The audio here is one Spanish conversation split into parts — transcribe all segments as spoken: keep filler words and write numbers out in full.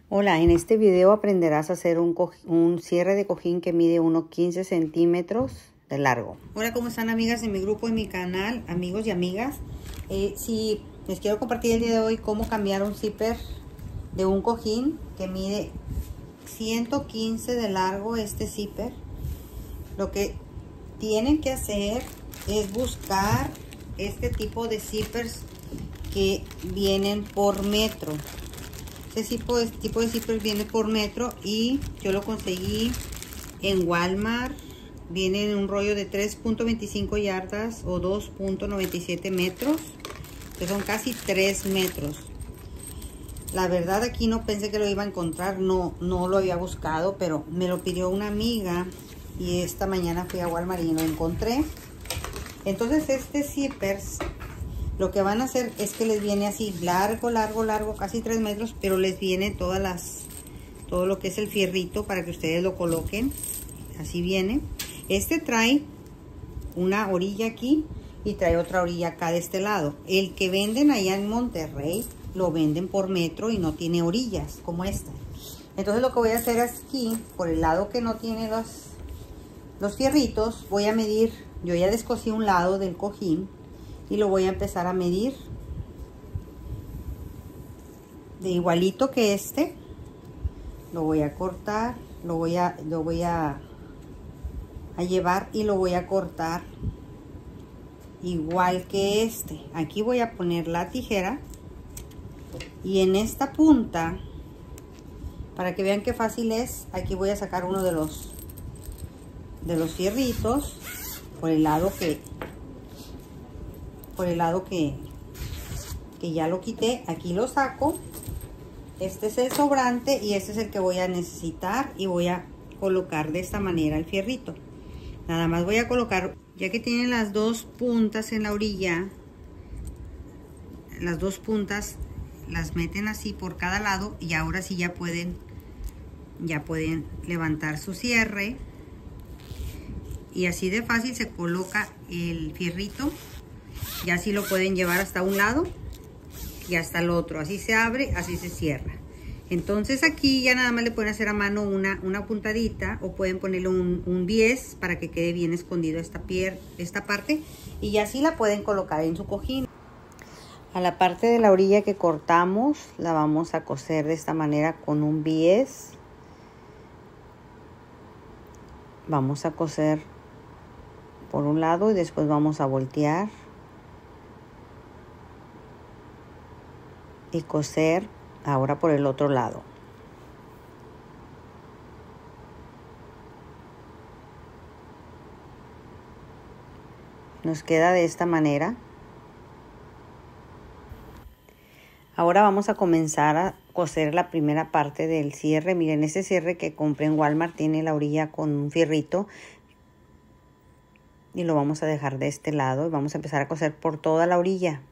Hola, en este video aprenderás a hacer un, un cierre de cojín que mide unos quince centímetros de largo. Hola, ¿cómo están amigas de mi grupo y mi canal, amigos y amigas? Eh, si les quiero compartir el día de hoy cómo cambiar un zipper de un cojín que mide ciento quince de largo, este zipper. Lo que tienen que hacer es buscar este tipo de zippers que vienen por metro. Este tipo de, tipo de zipper viene por metro y yo lo conseguí en Walmart. Viene en un rollo de tres punto veinticinco yardas o dos punto noventa y siete metros, que son casi tres metros. La verdad aquí no pensé que lo iba a encontrar, no, no lo había buscado, pero me lo pidió una amiga y esta mañana fui a Walmart y lo encontré. Entonces este zippers lo que van a hacer es que les viene así largo, largo, largo, casi tres metros, pero les viene todas las, todo lo que es el fierrito para que ustedes lo coloquen. Así viene. Este trae una orilla aquí y trae otra orilla acá de este lado. El que venden allá en Monterrey lo venden por metro y no tiene orillas como esta. Entonces lo que voy a hacer aquí, por el lado que no tiene los, los fierritos, voy a medir. Yo ya descosí un lado del cojín y lo voy a empezar a medir de igualito que este. Lo voy a cortar, lo voy a lo voy a, a llevar y lo voy a cortar igual que este. Aquí voy a poner la tijera y en esta punta, para que vean qué fácil es, aquí voy a sacar uno de los de los fierritos por el lado que por el lado que, que ya lo quité. Aquí lo saco. Este es el sobrante y este es el que voy a necesitar y voy a colocar de esta manera el fierrito. Nada más voy a colocar, ya que tienen las dos puntas en la orilla, las dos puntas las meten así por cada lado y ahora sí ya pueden ya pueden levantar su cierre y así de fácil se coloca el fierrito. Ya así lo pueden llevar hasta un lado y hasta el otro. Así se abre, así se cierra. Entonces aquí ya nada más le pueden hacer a mano una, una puntadita o pueden ponerle un, un bies para que quede bien escondido esta, pier, esta parte. Y así la pueden colocar en su cojín. A la parte de la orilla que cortamos la vamos a coser de esta manera con un bies. Vamos a coser por un lado y después vamos a voltear y coser ahora por el otro lado. Nos queda de esta manera. Ahora vamos a comenzar a coser la primera parte del cierre. Miren, este cierre que compré en Walmart tiene la orilla con un fierrito y lo vamos a dejar de este lado y vamos a empezar a coser por toda la orilla.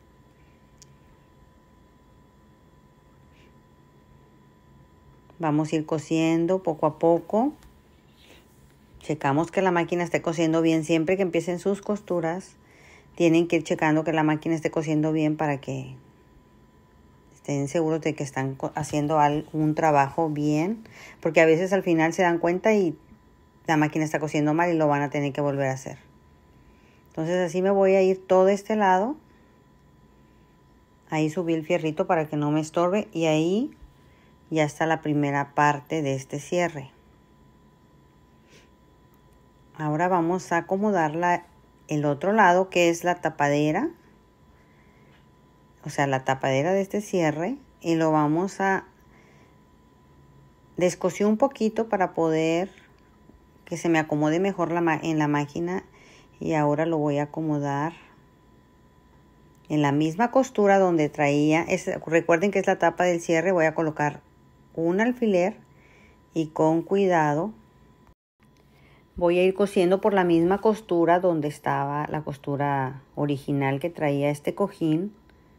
Vamos a ir cosiendo poco a poco. Checamos que la máquina esté cosiendo bien. Siempre que empiecen sus costuras, tienen que ir checando que la máquina esté cosiendo bien para que estén seguros de que están haciendo un trabajo bien. Porque a veces al final se dan cuenta y la máquina está cosiendo mal y lo van a tener que volver a hacer. Entonces así me voy a ir todo este lado. Ahí subí el fierrito para que no me estorbe y ahí ya está la primera parte de este cierre. Ahora vamos a acomodar la, el otro lado, que es la tapadera. O sea, la tapadera de este cierre. Y lo vamos a descoser un poquito para poder que se me acomode mejor la, en la máquina. Y ahora lo voy a acomodar en la misma costura donde traía. Es, recuerden que es la tapa del cierre. Voy a colocar un alfiler y con cuidado voy a ir cosiendo por la misma costura donde estaba la costura original que traía este cojín.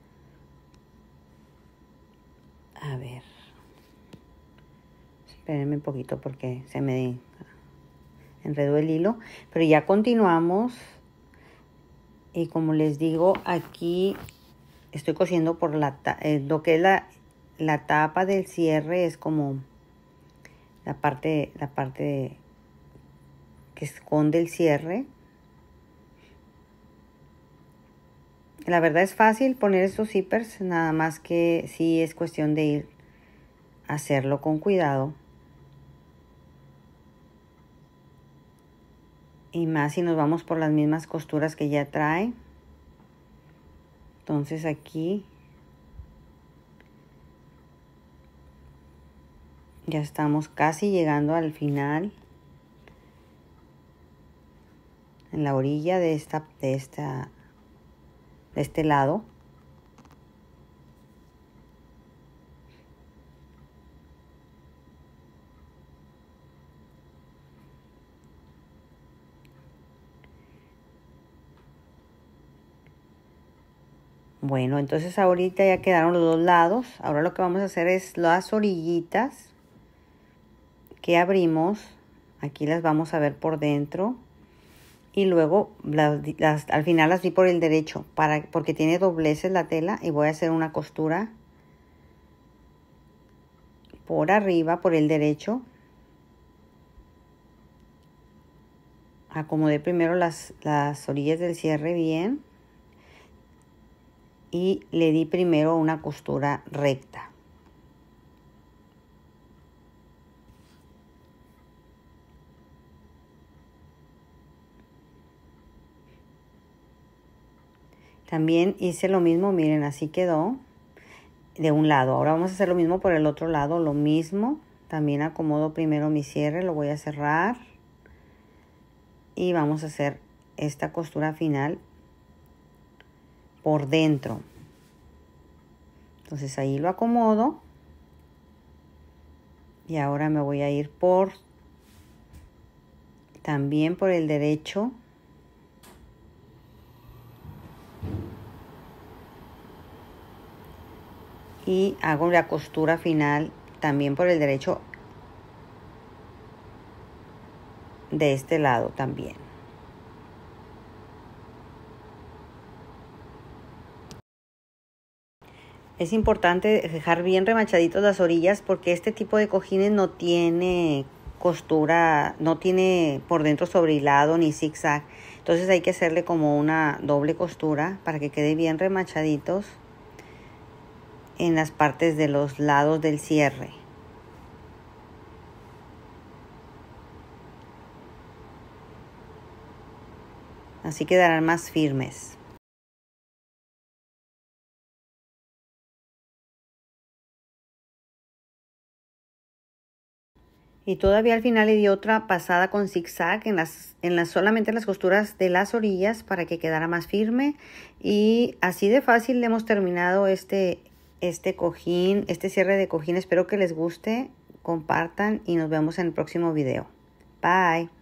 A ver, espérenme un poquito porque se me enredó el hilo, pero ya continuamos y como les digo, aquí estoy cosiendo por la eh, lo que es la la tapa del cierre es como la parte, la parte que esconde el cierre. La verdad es fácil poner estos zippers, nada más que sí es cuestión de ir a hacerlo con cuidado. Y más si nos vamos por las mismas costuras que ya trae. Entonces aquí ya estamos casi llegando al final. En la orilla de esta, de esta, de este lado. Bueno, entonces ahorita ya quedaron los dos lados. Ahora lo que vamos a hacer es las orillitas que abrimos. Aquí las vamos a ver por dentro. Y luego las, las, al final las di por el derecho, para, porque tiene dobleces la tela. Y voy a hacer una costura por arriba, por el derecho. Acomodé primero las, las orillas del cierre bien. Y le di primero una costura recta. También hice lo mismo, miren, así quedó de un lado. Ahora vamos a hacer lo mismo por el otro lado, lo mismo. También acomodo primero mi cierre, lo voy a cerrar. Y vamos a hacer esta costura final por dentro. Entonces ahí lo acomodo. Y ahora me voy a ir por, también por el derecho. Y hago la costura final también por el derecho de este lado también. Es importante dejar bien remachaditos las orillas porque este tipo de cojines no tiene costura, no tiene por dentro sobrehilado ni zigzag. Entonces hay que hacerle como una doble costura para que quede bien remachaditos en las partes de los lados del cierre. Así quedarán más firmes. Y todavía al final le di otra pasada con zigzag en las, en las, solamente en las costuras de las orillas para que quedara más firme. Y así de fácil hemos terminado este, este cojín, este cierre de cojín. Espero que les guste, compartan y nos vemos en el próximo video. Bye.